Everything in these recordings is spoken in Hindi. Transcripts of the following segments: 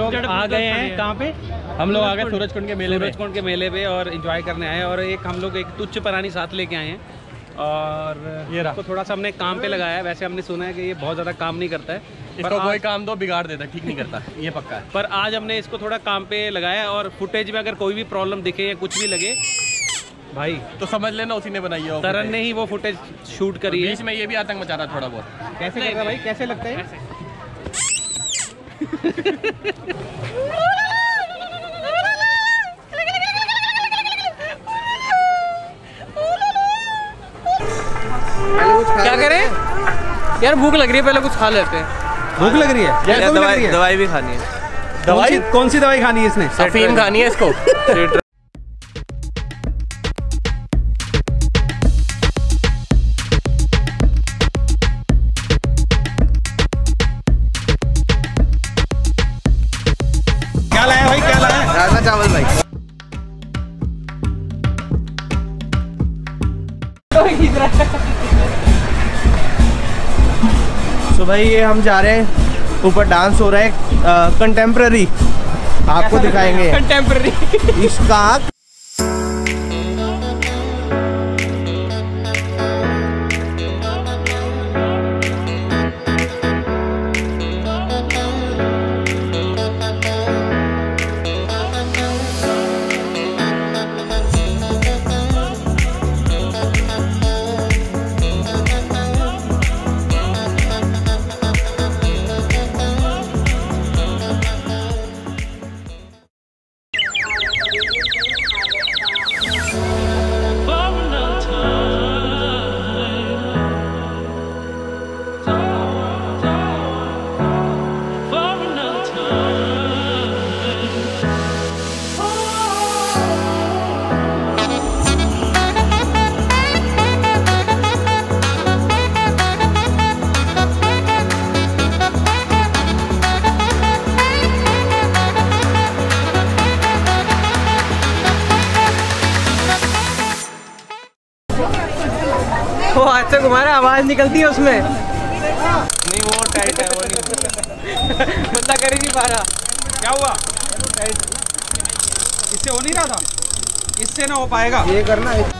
लोग आ गए हैं कहाँ पे? हम लोग आ गए सूरजकुंड के मेले पे और एंजॉय करने आए और हम लोग एक तुच्छ प्राणी साथ लेके आए हैं और ये इसको थोड़ा सा हमने काम पे लगाया है। वैसे हमने सुना है कि ये बहुत ज़्यादा काम नहीं करता है, इसको कोई काम दो बिगाड़ देता है, ठीक नहीं करता, ये पक्का है। पर आज हमने इसको थोड़ा काम पे लगाया और फुटेज में अगर कोई भी प्रॉब्लम दिखे या कुछ भी लगे भाई तो समझ लेना उसी ने बनाई है, तरन ने ही वो फुटेज शूट करी है। बीच में ये भी आतंक मचा रहा थोड़ा बहुत। कैसे लग रहा भाई, कैसे लगता है? क्या करें यार, भूख लग रही है, पहले कुछ खा लेते हैं। भूख लग रही है? दवाई भी खानी है। दवाई कौन सी दवाई खानी है इसने? अफीम खानी है इसको। क्या लाया भाई, क्या लाया? राजमा चावल भाई। तो भाई ये हम जा रहे हैं, ऊपर डांस हो रहा है कंटेम्प्रेरी, आपको दिखाएंगे कंटेम्प्रेरी इसका। वो हाथ से घुमा रहा है, आवाज निकलती है उसमें। नहीं वो टाइट है, वो नहीं बंदा कर ही नहीं पा रहा। क्या हुआ? इससे हो नहीं रहा था, इससे ना हो पाएगा। ये करना है।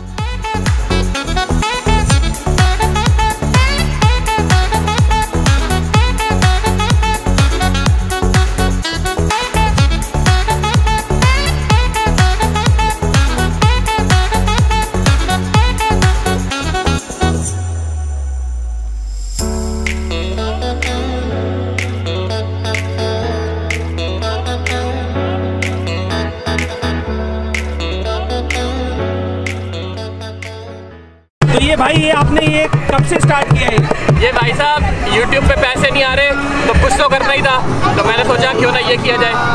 तो ये भाई ये आपने ये कब से स्टार्ट किया है? ये भाई साहब YouTube पे पैसे नहीं आ रहे तो कुछ तो करना ही था, तो मैंने सोचा क्यों ना ये किया जाए।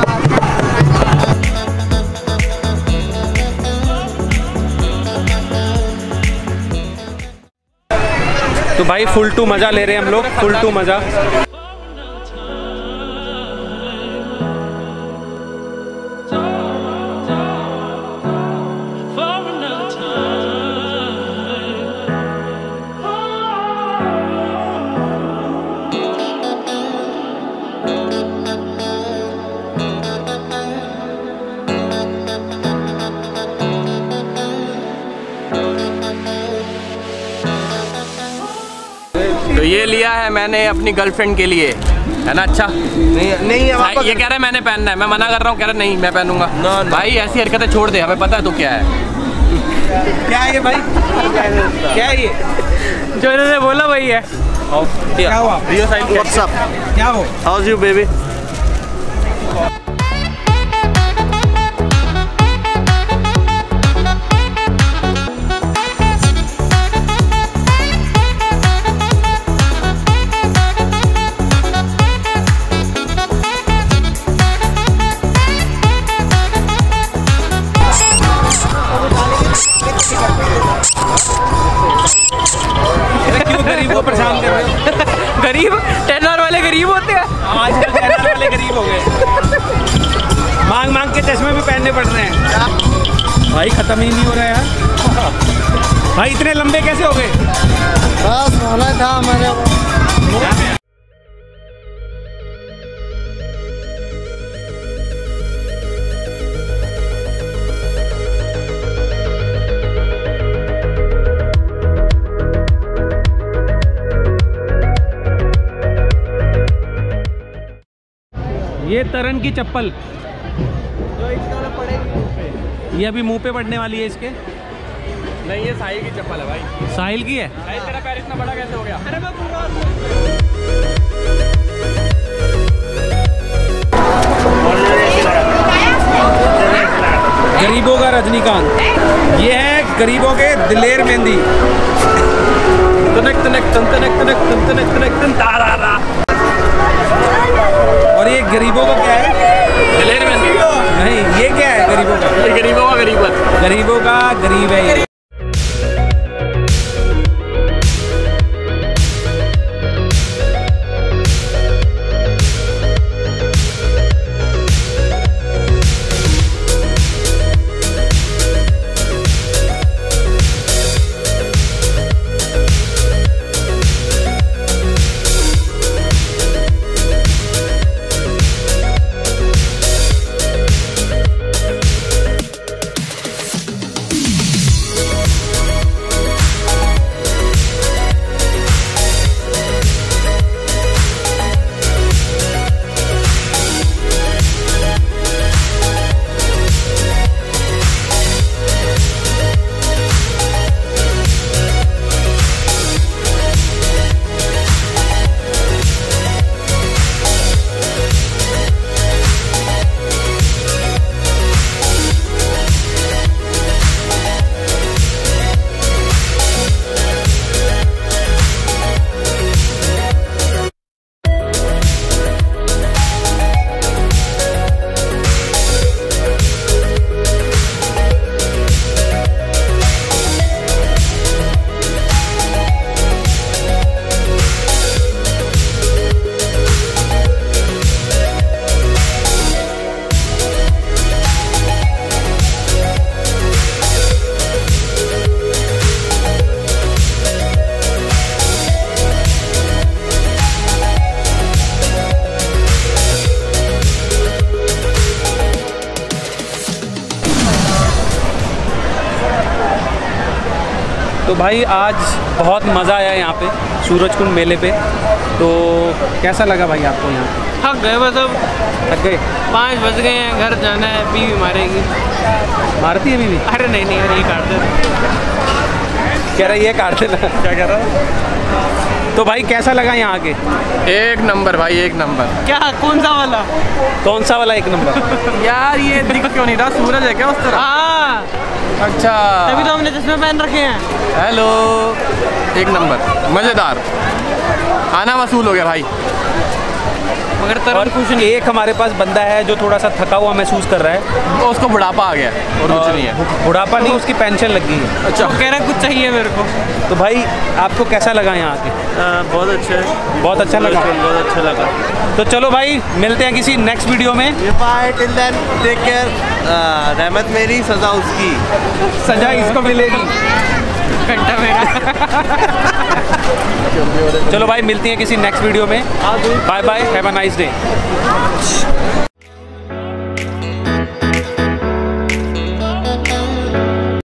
तो भाई फुल टू मजा ले रहे हैं हम लोग, फुल टू मजा। तो ये लिया है मैंने अपनी गर्लफ्रेंड के लिए, है ना? अच्छा नहीं भाई, ये कह रहा है मैंने पहनना है, मैं मना कर रहा हूँ, कह रहा नहीं मैं पहनूंगा। भाई ऐसी हरकतें छोड़ दे, हमें पता है तू क्या है। क्या है ये भाई? क्या है ये जो इन्होंने बोला वही है। क्या हुआ? व्हाट्सअप, क्या हो? How's you baby? परेशान कर रहे हो। गरीब टेनर वाले गरीब होते हैं, आजकल टेनर वाले गरीब हो गए, मांग मांग के चश्मे भी पहनने पड़ रहे हैं। भाई खत्म ही नहीं हो रहा यार। भाई इतने लंबे कैसे हो गए? बस होना था हमारे। ये तरन की चप्पल, जो इसका पड़ेगी, ये अभी मुंह पे पड़ने वाली है इसके। नहीं, ये साहिल की चप्पल है भाई। साहिल की है। साहिल, तेरा पैर इतना बड़ा कैसे हो गया? अरे मैं पूरा गरीबों का रजनीकांत, ये है गरीबों के दिलेर मेहंदी। और ये गरीबों का क्या है? दिलेर मेहंदी नहीं, ये क्या है गरीबों का? ये गरीबों का गरीबत। गरीबों का गरीब है ये। तो भाई आज बहुत मज़ा आया यहाँ पे सूरजकुंड मेले पे। तो कैसा लगा भाई आपको यहाँ? थक गए बस, अब थक गए? 5 बज गए हैं, घर जाना है। बीवी मारेगी। मारती है बीवी? अरे नहीं नहीं, अरे ये काट दे। कह रहा है ये काट देना। क्या कह रहा है? तो भाई कैसा लगा यहाँ आके? एक नंबर भाई, एक नंबर। क्या, कौन सा वाला? कौन सा वाला एक नंबर? यार ये दिख क्यों नहीं रहा? सूरज है क्या उस तरफ? हाँ, अच्छा, तभी तो हमने चश्मे पहन रखे हैं। हेलो, एक नंबर, मज़ेदार। आना वसूल हो गया भाई। मगर और तरन कुछ नहीं। एक हमारे पास बंदा है जो थोड़ा सा थका हुआ महसूस कर रहा है। तो उसको बुढ़ापा आ गया और कुछ नहीं है। बुढ़ापा नहीं, उसकी पेंशन लग गई है। अच्छा, वो कह रहा है कुछ चाहिए मेरे को। तो भाई आपको कैसा लगा यहाँ आके? बहुत अच्छा है, बहुत अच्छा लगा। बहुत अच्छा लगा। तो चलो भाई, मिलते हैं किसी नेक्स्ट वीडियो में। Bye, till then take care. रहमत मेरी, सजा उसकी। सजा इसको मिलेगी। घंटा मेरा। चलो भाई, मिलती हैं किसी नेक्स्ट वीडियो में। Bye bye, have a nice day.